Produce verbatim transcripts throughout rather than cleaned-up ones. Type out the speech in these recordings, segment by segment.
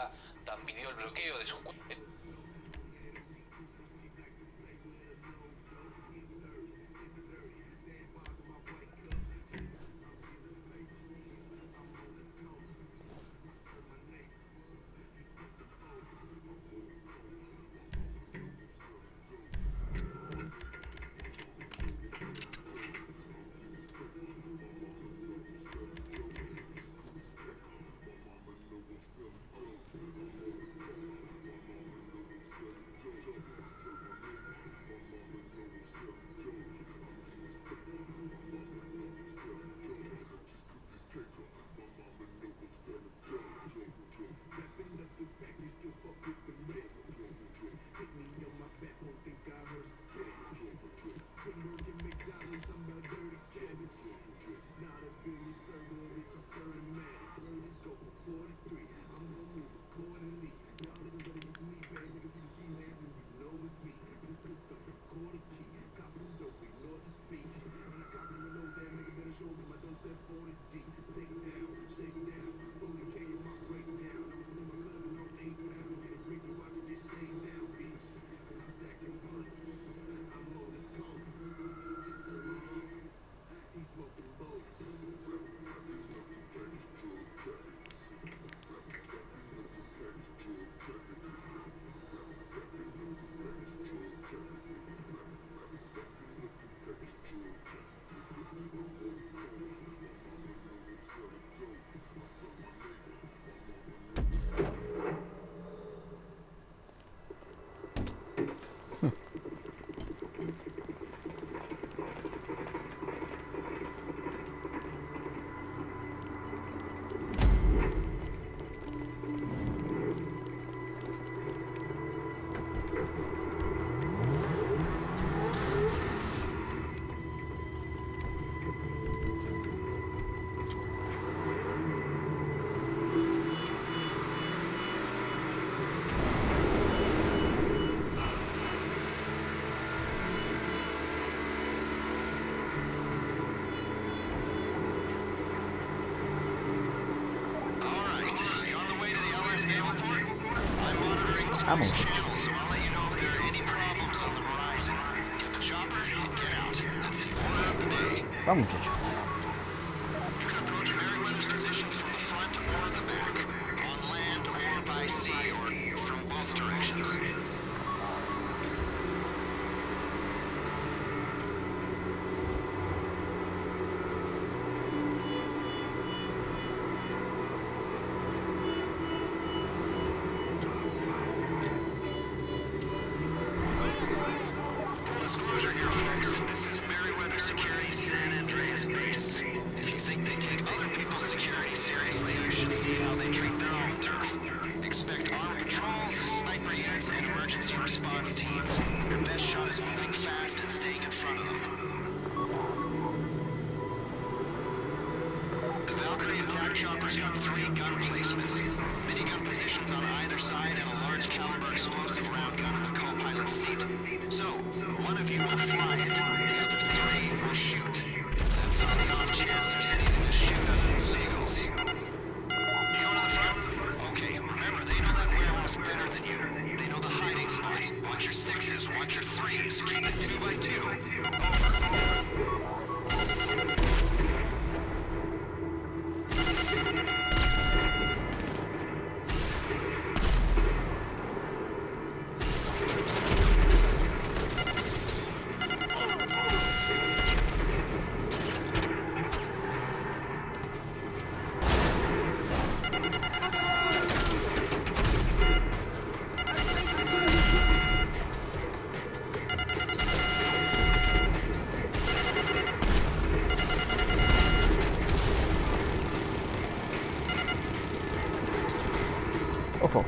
Tesla también pidió el bloqueo de sus cuentas. Vamos. Vamos, muchacho. Disclosure here, folks. This is Merryweather Security San Andreas Base. If you think they take other people's security seriously, you should see how they treat their own turf. Expect armed patrols, sniper units, and emergency response teams. Your best shot is moving fast and staying in front of them. The Valkyrie attack choppers got three gun placements. Minigun positions on either side and a large caliber explosive round gun in the co-pilot's seat. So, one of you will fly it, the other three will shoot. That's on the off chance there's anything to shoot other than seagulls. You go to the front? Okay, remember, they know that warehouse better than you. They know the hiding spots. Watch your sixes, watch your threes. Keep it two by two. Over. Ojo.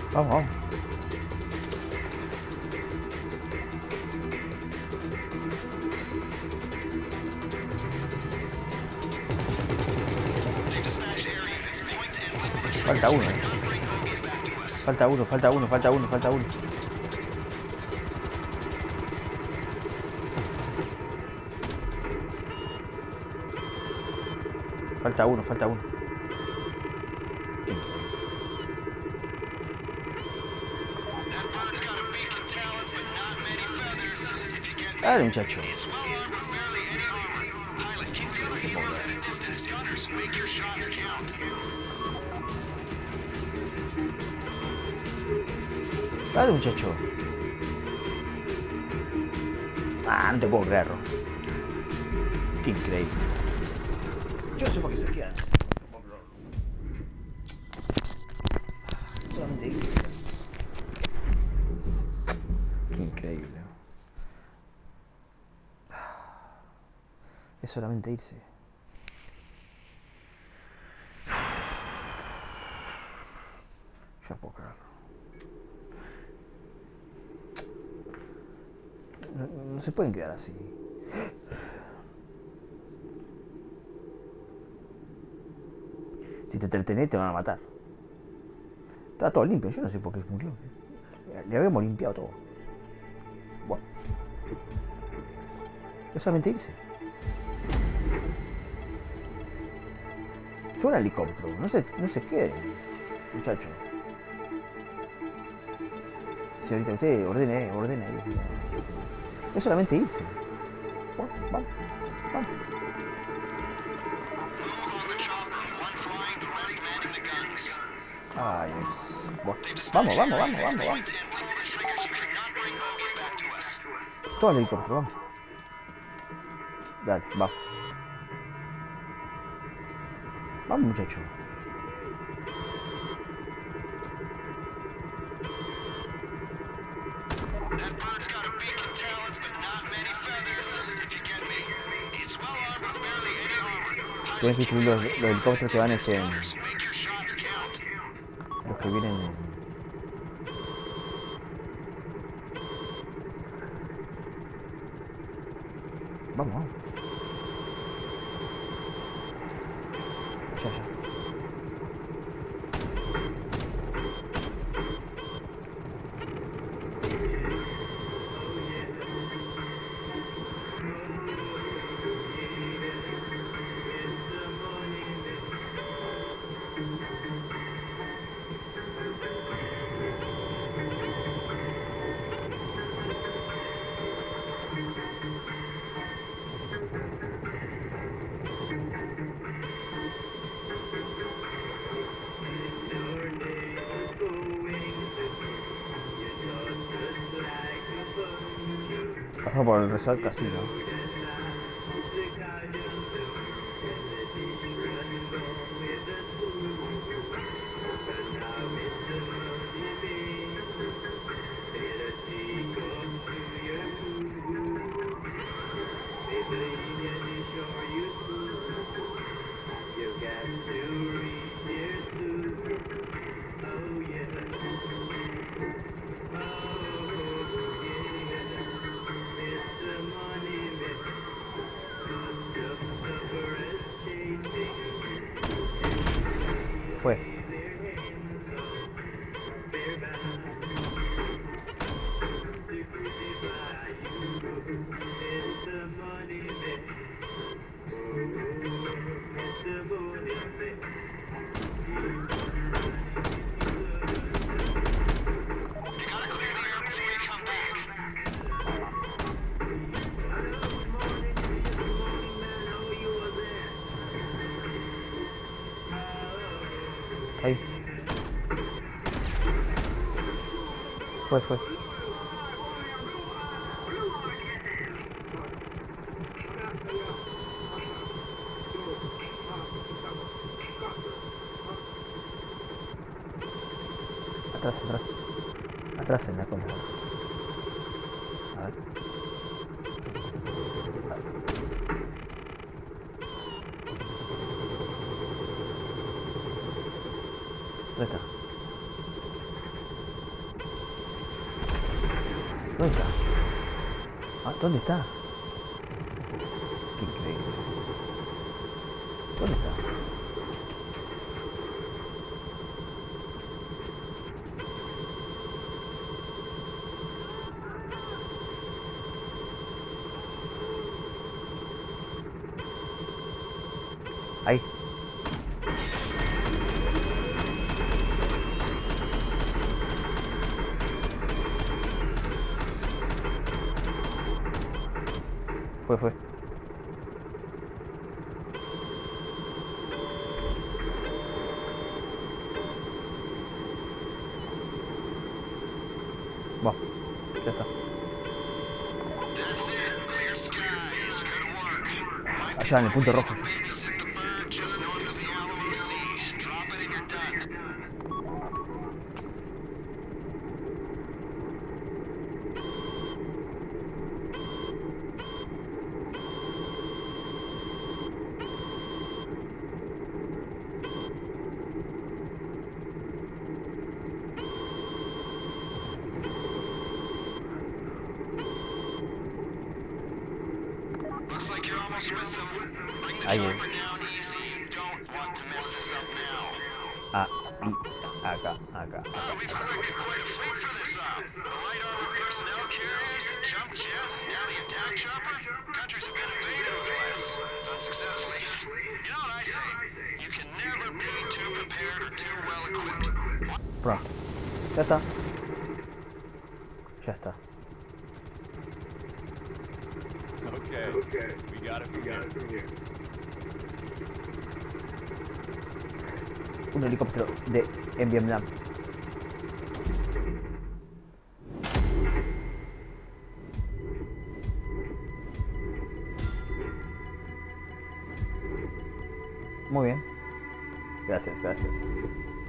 Vamos, vamos. Falta uno, eh. Falta uno, falta uno, falta uno, falta uno. Falta uno, falta uno. Dale, muchacho. Dale, muchacho. Ah, no te puedo creerlo. Qué increíble. Yo no sé por qué se quedan. Solamente irse. Qué increíble. Es solamente irse. Yo no puedo creerlo. No, no se pueden quedar así. Si te entretenés te van a matar. Está todo limpio, yo no sé por qué murió. Le habíamos limpiado todo. Bueno. Es solamente irse. Fue un helicóptero, no se, no se queden, muchacho. Señorita, usted ordene, ordene ahí. Es solamente irse. Bueno, vamos, vamos. Ay, es... Bueno, vamos, vamos, vamos, vamos, vamos. Todo el helicóptero, vamos. Dale, vamos. Vamos, muchacho. Tienes que destruir los, los helicópteros que van ese, los que vienen. Vamos, vamos. Ya, ya. Pasamos por el Resort Casino. Fue. Ahí. Fue, fue. Atrás, atrás. Atrás en la cola. A ver. ¿Dónde está? ¿Dónde está? Ah, ¿dónde está? Qué increíble. ¿Dónde está? Ahí. Fue, fue. Va, ya está. That's it. Clear skies. Good work. Might Allá en el punto rojo. babysit the bird just north of the Alamo Sea. Drop it and you're done. Looks like you're almost with them. Bring the Ahí, eh. chopper down easy. You don't want to mess this up now. Ah, y acá, acá. Oh, we've collected quite a fleet for this op. The light armored personnel carriers, the jump jet, now the attack chopper. Countries have been invaded with less, unsuccessfully. You know what I say? You can never be too prepared or too well equipped. Pronto. Ya está. Ya está. Okay. Okay. We got it from here. Un helicóptero de en Vietnam. Muy bien. Gracias, gracias.